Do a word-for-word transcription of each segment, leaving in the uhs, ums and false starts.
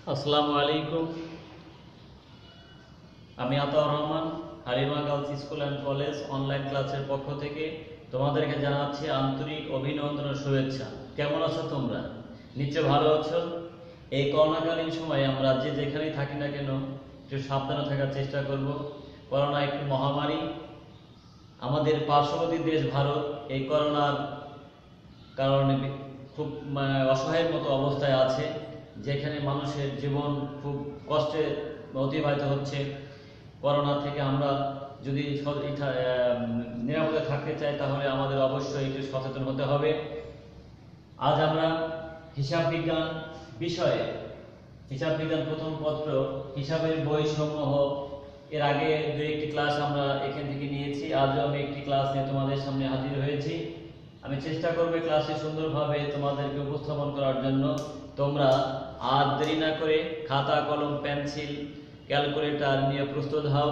আসসালামু আলাইকুম। আমি Ataur Rahman, Halima girls school and college online ক্লাসের পক্ষ থেকে তোমাদেরকে জানাচ্ছি আন্তরিক অভিনন্দন ও শুভেচ্ছা। কেমন আছো তোমরা? নিশ্চয় ভালো আছো। এই করোনাকালীন সময়ে আমরা যে যেখানেই থাকি না কেন একটু সাবধানে থাকার চেষ্টা করব। করোনা একটি মহামারী। আমাদের পার্শ্ববর্তী দেশ ভারত এই করোনার কারণে খুব অসহায়ের মতো অবস্থায় আছে, যেখানে মানুষের জীবন খুব কষ্টে অতিবাহিত হচ্ছে। করোনা থেকে আমরা যদি নিরাপদে থাকতে চাই তাহলে আমাদের অবশ্যই একটু সচেতন হতে হবে। আজ আমরা হিসাব বিজ্ঞান বিষয়ে হিসাব বিজ্ঞান প্রথম পত্র হিসাবের বই সমূহ এর আগে দু একটি ক্লাস আমরা এখান থেকে নিয়েছি। আজও আমি একটি ক্লাস নিয়ে তোমাদের সামনে হাজির হয়েছি। আমি চেষ্টা করব ক্লাসে সুন্দরভাবে তোমাদেরকে উপস্থাপন করার জন্য। তোমরা আর দেরি না করে খাতা, কলম, পেন্সিল, ক্যালকুলেটর নিয়ে প্রস্তুত হও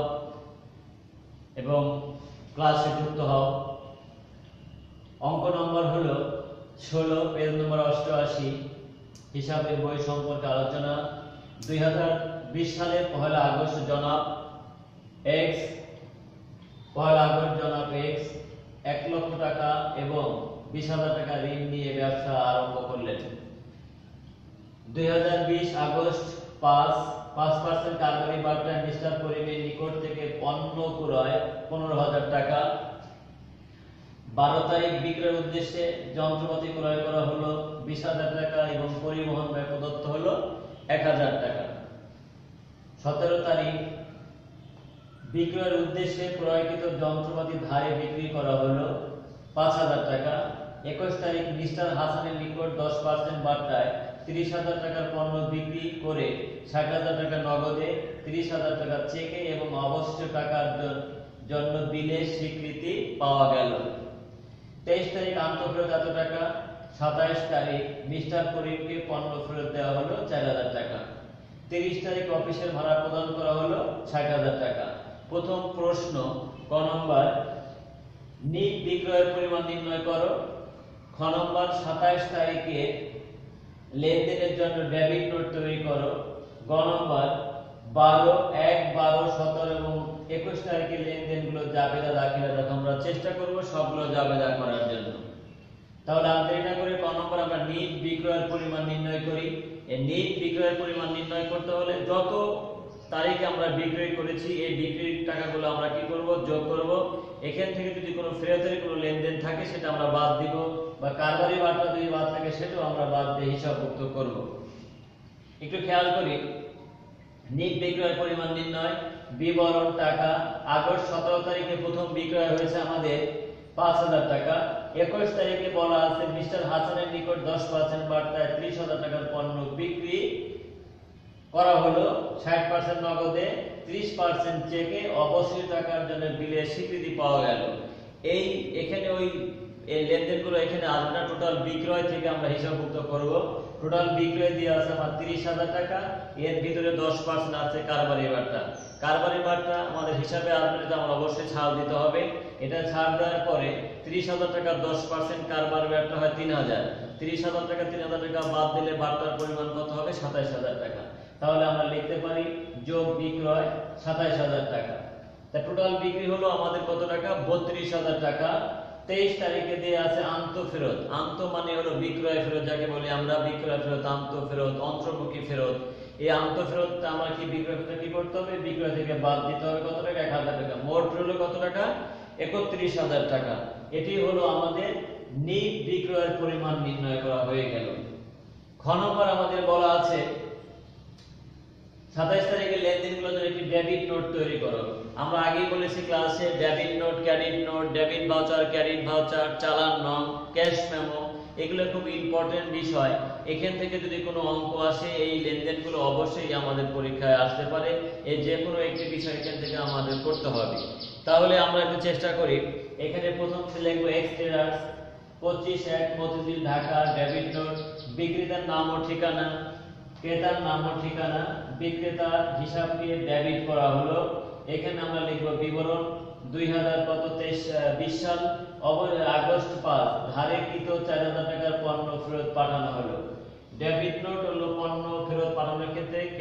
এবং ক্লাসে যুক্ত হও। অঙ্ক নম্বর হলো ষোলো, পেজ নম্বর অষ্টআশি। হিসাবের বই সম্পর্কে আলোচনা। দুই হাজার বিশ সালের পহেলা আগস্ট জনাব এক্স পহেলা আগস্ট জনাব এক্স এক লক্ষ টাকা এবং বিশ হাজার টাকা ঋণ নিয়ে ব্যবসা আরম্ভ করলেন। দুই হাজার বিশ আগস্ট পাঁচ পাঁচ পার্সেন্ট কারবারি বার্তায় মিস্টার করিমের নিকট থেকে পণ্য ক্রয় পনেরো হাজার টাকা। বারো তারিখ বিক্রয়ের উদ্দেশ্যে যন্ত্রপাতি ক্রয় করা হলো বিশ হাজার টাকা এবং পরিবহন ব্যয় প্রদত্ত হলো এক হাজার টাকা। সতেরো তারিখ বিক্রয়ের উদ্দেশ্যে ক্রয়কৃত যন্ত্রপাতি ধারে বিক্রি করা হলো পাঁচ হাজার টাকা। একুশ তারিখ মিস্টার হাসানের নিকট দশ পার্সেন্ট বার্তায় তিরিশ হাজার টাকার পণ্য বিক্রি করে ষাট হাজার টাকা নগদে, তিরিশ হাজার টাকা চেকে এবং অবশিষ্ট টাকার জন্য বিলের স্বীকৃতি পাওয়া গেল। তেইশ তারিখ আন্তঃফেরত এত টাকা। সাতাইশ তারিখ মিস্টার করিমকে পণ্য ফেরত দেওয়া হলো চার হাজার টাকা। তিরিশ তারিখ অফিসের ভাড়া প্রদান করা হলো ষাট হাজার টাকা। প্রথম প্রশ্ন ক নম্বর, নিট বিক্রয়ের পরিমাণ নির্ণয় করো। খ নম্বর, সাতাইশ তারিখে লেনদেনের জন্য ডেবিট নোট তৈরি করো। গ নম্বর, বারো, এক, বারো, সতেরো এবং একুশ তারিখে লেনদেনগুলো জাবেদা দাখিলা দেখো। আমরা চেষ্টা করব সবগুলো জাবেদা করার জন্য। তাহলে আর দেরি না করে ক নম্বর আমরা নিট বিক্রয়ের পরিমাণ নির্ণয় করি। এই নিট বিক্রয়ের পরিমাণ নির্ণয় করতে হলে যত তারিখে আমরা বিক্রয় করেছি এই বিক্রির টাকাগুলো আমরা কি করব, যোগ করব। এখান থেকে যদি কোনো ফেরতের কোনো লেনদেন থাকে সেটা আমরা বাদ দিব, বা কারবারি বার্তা যদি বাদ থাকে সেটাও আমরা বাদ দিয়ে হিসাবভুক্ত করব। একটু খেয়াল করি, নিট বিক্রয়ের পরিমাণ নির্ণয় বিবরণ টাকা। আগস্ট সতেরো তারিখে প্রথম বিক্রয় হয়েছে আমাদের পাঁচ হাজার টাকা। একুশ তারিখে বলা আছে মিস্টার হাসানের নিকট দশ পার্সেন্ট বার্তায় ত্রিশ হাজার টাকার পণ্য বিক্রি করা হলো ষাট পার্সেন্ট নগদে, ত্রিশ পার্সেন্ট চেকে, অবশিষ্ট টাকার জন্য বিলের স্বীকৃতি পাওয়া গেল। এই এখানে ওই এই লেনদেনগুলো এখানে আসবে না, টোটাল বিক্রয় থেকে আমরা হিসাবভুক্ত করব। টোটাল বিক্রয় দিয়ে আছে আমার ত্রিশ হাজার টাকা, এর ভিতরে দশ পার্সেন্ট আছে কারবারি বার্তা। কারবারি বার্তা আমাদের হিসাবে আসবে, আমরা অবশ্যই ছাড় দিতে হবে। এটা ছাড় দেওয়ার পরে ত্রিশ হাজার টাকা দশ পার্সেন্ট কারবারি বার্তা হয় তিন হাজার। ত্রিশ হাজার টাকা তিন হাজার টাকা বাদ দিলে বার্তার পরিমাণ কত হবে? সাতাইশ হাজার টাকা। তাহলে আমরা লিখতে পারি যোগ বিক্রয় সাতাইশ হাজার টাকা। তা টোটাল বিক্রি হলো আমাদের কত টাকা? বত্রিশ হাজার টাকা। তেইশ তারিখে দিয়ে আছে আন্ত ফেরত। আন্ত মানে হলো বিক্রয় ফেরত, যাকে বলি আমরা বিক্রয় ফেরত, আন্ত ফেরত, অন্তর্মুখী ফেরত। এই আন্ত ফেরতটা আমরা কি বিক্রয় ফেরত কি করতে হবে? বিক্রয় থেকে বাদ দিতে হবে কত টাকা? এক হাজার টাকা। মোট হলো কত টাকা? একত্রিশ হাজার টাকা। এটি হলো আমাদের নিট বিক্রয়ের পরিমাণ নির্ণয় করা হয়ে গেল। খ নম্বর আমাদের বলা আছে সাতাইশ তারিখে লেনদেনগুলোর জন্য একটি ডেবিট নোট তৈরি করো। আমরা আগেই বলেছি ক্লাসে debit note, credit note, debit voucher, credit voucher, challan নং, ক্যাশ মেমো, এগুলো খুব ইম্পর্টেন্ট বিষয়। এখান থেকে যদি কোনো অঙ্ক আসে এই লেনদেনগুলো অবশ্যই আমাদের পরীক্ষায় আসতে পারে। এই যে কোনো একটি বিষয় এখান থেকে আমাদের করতে হবে। তাহলে আমরা একটু চেষ্টা করি। এখানে প্রথম লিখবো এক্স ট্রেডার্স, পঁচিশ এক মতিঝিল ঢাকা, ডেবিট নোট, বিক্রেতার নাম ও ঠিকানা, ক্রেতার নাম ও ঠিকানা, বিক্রেতার হিসাবকে ডেবিট করা হলো। এখানে আমরা লিখব বিবরণ দুই হাজার কত তেইশ বিশ সাল আগস্ট পাঁচ ধারেকৃত চার হাজার টাকার পণ্য ফেরত পাঠানো হলো। ডেবিট নোট হলো পণ্য ফেরত পাঠানোর ক্ষেত্রে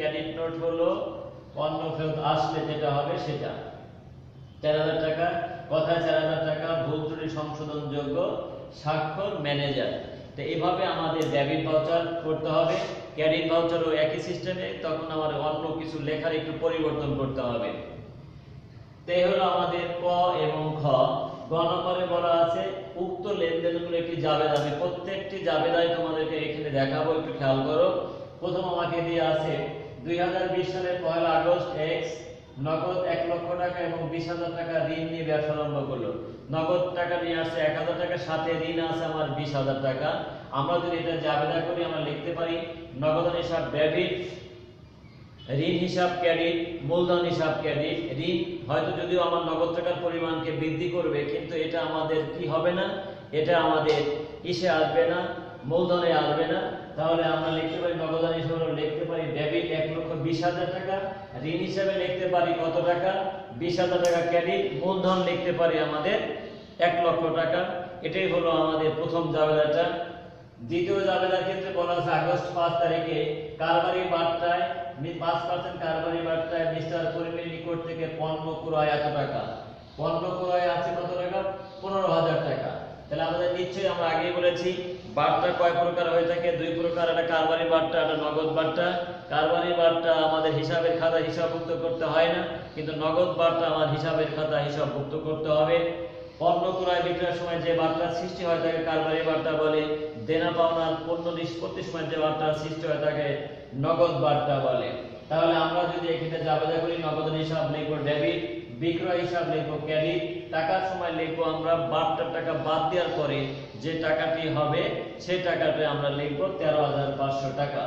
নোট হলো পণ্য ফেরত আসলে যেটা হবে সেটা চার হাজার টাকা, কথায় চার হাজার টাকা, ভুল ত্রুটি সংশোধনযোগ্য, স্বাক্ষর ম্যানেজার। তো এইভাবে আমাদের ডেবিট ভাউচার করতে হবে। ক্রেডিট ভাউচারও একই সিস্টেমে, তখন আমার অন্য কিছু লেখার একটু পরিবর্তন করতে হবে। তো এই হলো আমাদের ক এবং খ। গ নম্বরে বলা আছে উক্ত লেনদেনগুলো একটি জাবেদা। আমি প্রত্যেকটি জাবেদাই তোমাদেরকে এখানে দেখাবো, একটু খেয়াল করো। প্রথম আমাকে দিয়ে আছে দুই হাজার বিশ সালের পয়লা আগস্ট এক্স নগদ এক লক্ষ টাকা এবং বিশ হাজার টাকা ঋণ নিয়ে ব্যবসা আরম্ভ করলো। নগদ টাকা নিয়ে আসছে এক হাজার টাকা, সাথে ঋণ আছে আমার বিশ হাজার টাকা। আমরা যদি এটা জাবেদা করি আমরা লিখতে পারি নগদান হিসাব ডেবিট, ঋণ হিসাব ক্রেডিট, মূলধন হিসাব ক্রেডিট। ঋণ হয়তো যদিও আমার নগদ টাকার পরিমাণকে বৃদ্ধি করবে, কিন্তু এটা আমাদের কি হবে না, এটা আমাদের ইসে আসবে না, মূলধনে আসবে না। তাহলে আমরা লিখতে পারি নগদান হিসাবে লিখতে পারি ডেবিট এক লক্ষ বিশ হাজার টাকা, ঋণ হিসাবে লিখতে পারি কত টাকা, বিশ হাজার টাকা ক্রেডিট, মূলধন লিখতে পারি আমাদের এক লক্ষ টাকা। এটাই হলো আমাদের প্রথম জাবেদাটা। দ্বিতীয় জাবেদার ক্ষেত্রে বলা আছে আগস্ট পাঁচ তারিখে কারবারি বার্তায় পাঁচ পার্সেন্ট কারবারি বার্তায় মিস্টার করিমের নিকট থেকে পণ্য ক্রয় এত টাকা। পণ্য ক্রয় আছে কত টাকা, পনেরো হাজার টাকা। তাহলে আমাদের নিশ্চয়ই আমরা আগেই বলেছি বার্তা কয় প্রকার হয়ে থাকে, দুই প্রকার, একটা কারবারি বার্তা, একটা নগদ বার্তা। কারবারি বার্তা আমাদের হিসাবের খাতা হিসাবভুক্ত করতে হয় না, কিন্তু নগদ বার্তা আমার হিসাবের খাতা হিসাবভুক্ত করতে হবে। পণ্য ক্রয় বিক্রয়ের সময় যে বার্তা সৃষ্টি হয় তাকে কারবারি বার্তা বলে। দেনা পাওনার পণ্য নিষ্পত্তির সময় যে বার্তা সৃষ্টি হয় তাকে নগদ বার্তা বলে। তাহলে আমরা যদি এখানে জাবেদা করি নগদ হিসাব লিখবো ডেবিট, বিক্রয় হিসাব লিখবো ক্রেডিট, টাকার সময় লিখবো আমরা বার্তার টাকা বাদ দেওয়ার পরে যে টাকাটি হবে সেই টাকাটা আমরা লিখবো তেরো হাজার পাঁচশো টাকা।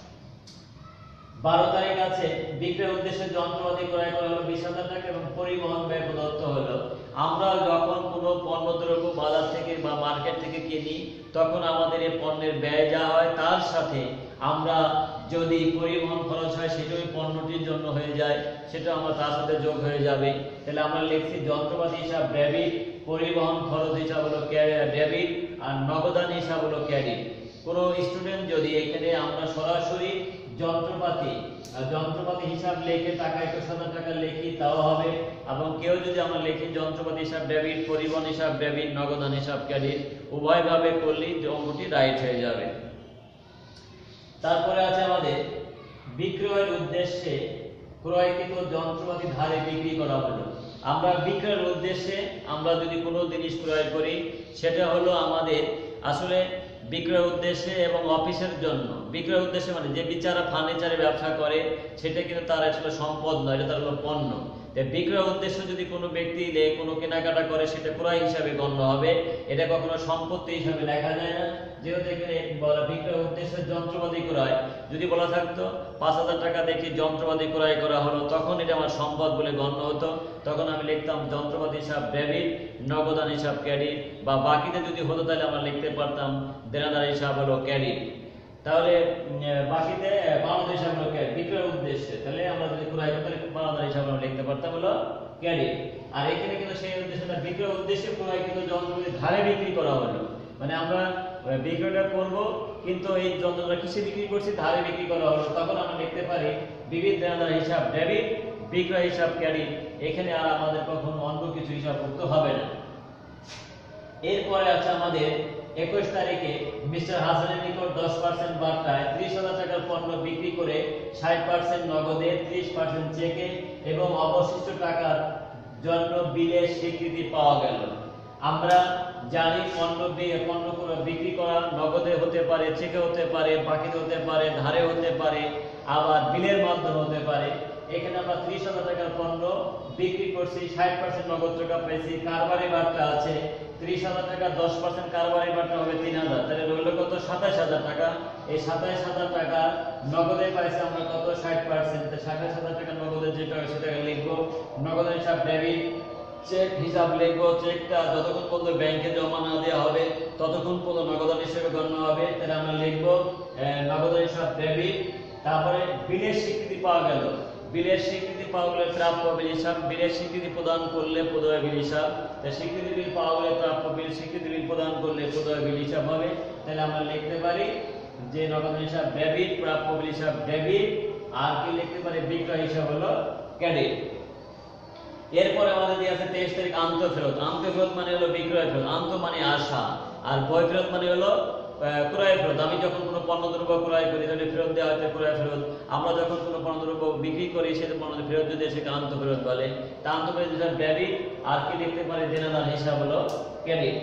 বারো তারিখ আছে বিক্রয় উদ্দেশ্যে যন্ত্রপাতি ক্রয় করা হলো বিশ হাজার টাকা এবং পরিবহন ব্যয় প্রদত্ত হলো। আমরা যখন কোনো পণ্যদ্রব্য বাজার থেকে বা মার্কেট থেকে কিনি তখন আমাদের এই পণ্যের ব্যয় যা হয় তার সাথে আমরা যদি পরিবহন খরচ হয় সেটা ওই পণ্যটির জন্য হয়ে যায়, সেটা আমরা তার সাথে যোগ হয়ে যাবে। তাহলে আমরা লিখছি যন্ত্রপাতি হিসাব ডেবিট, পরিবহন খরচ হিসাব হলো ডেবিট, আর নগদান হিসাব হলো ক্রেডিট। কোন স্টুডেন্ট যদি এখানে আমরা সরাসরি যন্ত্রপাতি যন্ত্রপাতি হিসাব লিখে টাকা একুশ হাজার টাকা লিখি তাও হবে, এবং কেউ যদি আমরা লিখি যন্ত্রপাতি হিসাব ডেবিট, পরিবহন হিসাব ডেবিট, নগদান হিসাব ক্রেডিট, উভয় ভাবে করলেই অঙ্কটি রাইট হয়ে যাবে। তারপরে আছে আমাদের বিক্রয়ের উদ্দেশ্যে ক্রয়কৃত যন্ত্রপাতি ধারে বিক্রি করা হলো। আমরা বিক্রয়ের উদ্দেশ্যে আমরা যদি কোনো জিনিস ক্রয় করি সেটা হলো আমাদের আসলে বিক্রয় উদ্দেশ্যে এবং অফিসের জন্য। বিক্রয় উদ্দেশ্যে মানে যে বিচারা ফার্নিচারের ব্যবসা করে সেটা কিন্তু তার আসলে সম্পদ নয়, এটা তার হলো পণ্য। বিক্রয় উদ্দেশ্য যদি কোনো ব্যক্তি কোনো কেনাকাটা করে সেটা ক্রয় হিসাবে গণ্য হবে, এটা কখনো সম্পত্তি হিসাবে লেখা যায় না। যেহেতু এখানে বিক্রয় উদ্দেশ্যে যন্ত্রপাতি ক্রয়, যদি বলা থাকতো পাঁচ হাজার টাকা দেখি যন্ত্রপাতি ক্রয় করা হলো তখন এটা আমার সম্পদ বলে গণ্য হতো, তখন আমি লিখতাম যন্ত্রপাতি হিসাব ডেবিট, নগদান হিসাব ক্রেডিট, বা বাকিতে যদি হতো তাহলে আমরা লিখতে পারতাম দেনাদার হিসাব হলো ক্রেডিট। তাহলে বাকিতে বানাদার হিসাব হলো ক্রেডিট বিক্রয়ের উদ্দেশ্যে, তাহলে আমরা যদি ক্রয় করতে বানাদার হিসাব আমরা লিখতে পারতাম হলো ক্রেডিট। আর এখানে কিন্তু সেই উদ্দেশ্যটা বিক্রয় উদ্দেশ্যে ক্রয় কিন্তু যন্ত্রপাতি ধারে বিক্রি করা হলো, মানে আমরা বিক্রয়টা করব কিন্তু এই যন্ত্রটা কিসে বিক্রি করছি, ধারে বিক্রি করা হলো, তখন আমরা লিখতে পারি বিবিধ দেনাদার হিসাব ডেবিট, বিক্রয় হিসাব ক্রেডিট। এখানে আর আমাদের কখনো অন্য কিছু হিসাবভুক্ত হবে না। এরপরে আছে আমাদের একুশ তারিখে মিস্টার হাসানের নিকট দশ পার্সেন্ট বার্তায় ত্রিশ হাজার টাকার পণ্য বিক্রি করে ষাট পার্সেন্ট নগদে, ত্রিশ পার্সেন্ট চেকে এবং অবশিষ্ট টাকার জন্য বিলের স্বীকৃতি পাওয়া গেল। আমরা জানি পণ্য পণ্য বিক্রি করা নগদে হতে পারে, চেকে হতে পারে, বাকিতে হতে পারে, ধারে হতে পারে, আবার বিলের মাধ্যমে হতে পারে। এখানে আমরা ত্রিশ হাজার টাকার পণ্য বিক্রি করছি, ষাট পার্সেন্ট নগদ টাকা পেয়েছি, কারবারি বার্তা আছে ত্রিশ হাজার টাকা, দশ পার্সেন্ট কারবারি বার্তা হবে তিন হাজার, তাহলে রইল কত সাতাশ হাজার টাকা। এই সাতাশ হাজার টাকা নগদে পাইছি আমরা কত ষাট পার্সেন্ট, সাতাশ হাজার টাকা নগদে যেটা হয় সেটাকে লিখবো নগদের হিসাব ডেবিট, চেক হিসাব লিখবো, চেকটা যতক্ষণ পর্যন্ত ব্যাংকে জমা না দেওয়া হবে ততক্ষণ পর্যন্ত নগদান হিসেবে গণ্য হবে, তাহলে আমরা লিখবো নগদের হিসাব ডেবিট। তারপরে বিলের স্বীকৃতি পাওয়া গেল, বিলের স্বীকৃতি পাওয়া গেলে প্রাপ্য বিল হিসাব, বিলের স্বীকৃতি প্রদান করলে প্রদয় বিল হিসাব, স্বীকৃতি বিল পাওয়া গেলে প্রাপ্য বিল, স্বীকৃতি বিল প্রদান করলে প্রদয় বিল হিসাব হবে। তাহলে আমরা লিখতে পারি যে নগদ হিসাব ডেবিট, প্রাপ্য বিল হিসাব ডেবিট, আর কি লিখতে পারি বিক্রয় হিসাব হলো ক্রেডিট। এরপরে আমাদের দিয়ে আছে তেইশ তারিখ আন্ত ফেরত। আন্ত ফেরত মানে হলো বিক্রয় ফেরত, আন্ত মানে আশা, আর বই ফেরত মানে হলো ক্রয় ফেরত। আমি যখন কোনো পণ্য দ্রব্য ক্রয় করি তাহলে ফেরত দেওয়া হচ্ছে ক্রয় ফেরত। আমরা যখন কোনো পণ্য দ্রব্য বিক্রি করি সেটা পণ্য ফেরত যদি সেটা আন্ত ফেরত বলে। তা আন্ত ফেরত হিসাব ডেবিট, আর কি লিখতে পারি দেনাদার হিসাব হলো ক্রেডিট।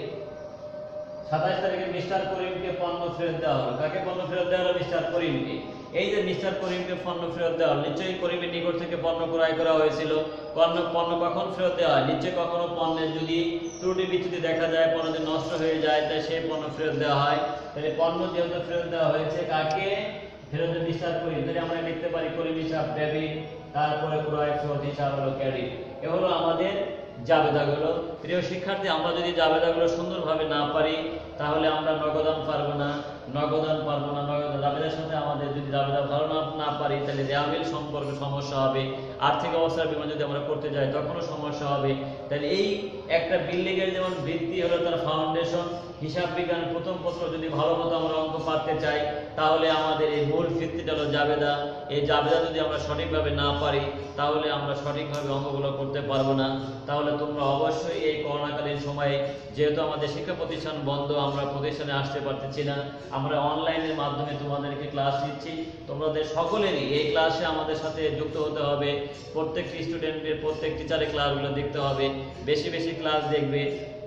সাতাশ তারিখে মিস্টার করিমকে পণ্য ফেরত দেওয়া হলো। কাকে পণ্য ফেরত দেওয়া হলো? মিস্টার করিমকে। এই যে মিস্টার করিমকে পণ্য ফেরত দেওয়া হলো, নিশ্চয়ই করিমের নিকট থেকে পণ্য ক্রয় করা হয়েছিল। পণ্য পণ্য কখন ফেরত দেওয়া হয়? নিশ্চয়ই কখনো পণ্যের যদি ত্রুটি বিচ্যুতি দেখা যায়, পণ্য যদি নষ্ট হয়ে যায়, তাই সেই পণ্য ফেরত দেওয়া হয়। তাহলে পণ্য যেহেতু ফেরত দেওয়া হয়েছে, কাকে ফেরত? মিস্টার করিম। তাহলে আমরা লিখতে পারি করিম হিসাব ডেবিট, তারপরে ক্রয় ফেরত হিসাব হলো ক্রেডিট। এ হলো আমাদের জাবেদাগুলো। প্রিয় শিক্ষার্থী, আমরা যদি জাবেদাগুলো সুন্দরভাবে না পারি তাহলে আমরা নগদান পারবো না, নগদান পারবো না। নগদ জাবেদার সাথে আমাদের যদি জাবেদা ভালো না না পারি তাহলে রেয়ামিল সম্পর্কে সমস্যা হবে। আর্থিক অবস্থার বীমা যদি আমরা করতে যাই তখনও সমস্যা হবে। তাহলে এই একটা বিল্ডিং এর যেমন ভিত্তি হলো তার ফাউন্ডেশন, হিসাব বিজ্ঞান প্রথম পত্র যদি ভালো মতো আমরা অঙ্ক পারতে চাই তাহলে আমাদের এই মূল ভিত্তিটা হলো জাবেদা। এই জাবেদা যদি আমরা সঠিকভাবে না পারি তাহলে আমরা সঠিকভাবে অঙ্কগুলো করতে পারবো না। তাহলে তোমরা অবশ্যই এই করোনাকালীন সময়ে, যেহেতু আমাদের শিক্ষা প্রতিষ্ঠান বন্ধ, আমরা প্রতিষ্ঠানে আসতে পারতেছি না, আমরা অনলাইনের মাধ্যমে তোমাদেরকে ক্লাস নিচ্ছি, তোমাদের সকলেরই এই ক্লাসে আমাদের সাথে যুক্ত হতে হবে। প্রত্যেকটি স্টুডেন্টের প্রত্যেক টিচারের ক্লাসগুলো দেখতে হবে, বেশি বেশি ক্লাস দেখবে,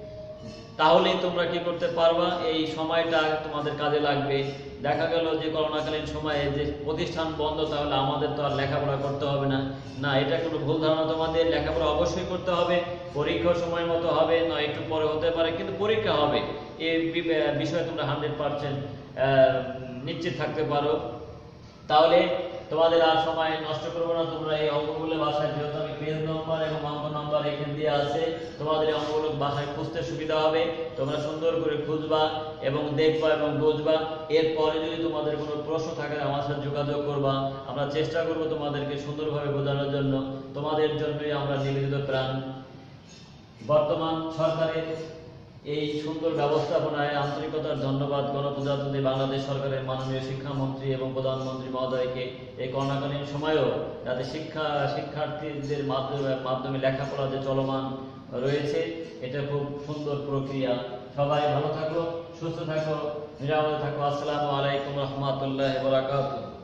তাহলেই তোমরা কি করতে পারবা, এই সময়টা তোমাদের কাজে লাগবে। দেখা গেল যে করোনাকালীন সময়ে যে প্রতিষ্ঠান বন্ধ, তাহলে আমাদের তো আর লেখাপড়া করতে হবে না। না, এটা কোনো ভুল ধারণা তোমাদের। লেখাপড়া অবশ্যই করতে হবে, পরীক্ষার সময় মতো হবে না, একটু পরে হতে পারে, কিন্তু পরীক্ষা হবে, এই বিষয়ে তোমরা হান্ড্রেড পার্সেন্ট নিশ্চিত থাকতে পারো। তাহলে তোমাদের আর সময় নষ্ট করবো না, তোমরা এই অঙ্কগুলো বাসায়, যেহেতু আমি পেজ নম্বর এবং অঙ্ক নম্বর এখানে দিয়ে আছে, তোমাদের এই অঙ্কগুলো বাসায় খুঁজতে সুবিধা হবে। তোমরা সুন্দর করে খুঁজবা এবং দেখবা এবং বুঝবা। এরপরে যদি তোমাদের কোনো প্রশ্ন থাকে আমার সাথে যোগাযোগ করবা, আমরা চেষ্টা করবো তোমাদেরকে সুন্দরভাবে বোঝানোর জন্য। তোমাদের জন্যই আমরা নিবেদিত প্রাণ। বর্তমান সরকারের এই সুন্দর ব্যবস্থাপনায় আন্তরিকতার ধন্যবাদ গণপ্রজাতন্ত্রী বাংলাদেশ সরকারের মাননীয় শিক্ষামন্ত্রী এবং প্রধানমন্ত্রী মহোদয়কে। এই করোনাকালীন সময়েও যাতে শিক্ষা শিক্ষার্থীদের মাধ্যমে মাধ্যমে লেখাপড়া যে চলমান রয়েছে, এটা খুব সুন্দর প্রক্রিয়া। সবাই ভালো থাকো, সুস্থ থাকো, নিরাপদে থাকো। আসসালামু আলাইকুম রহমতুল্লাহ ওয়া বারাকাতুহু।